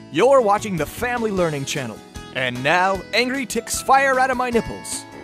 You're watching the Family Learning Channel. And now, angry ticks fire out of my nipples.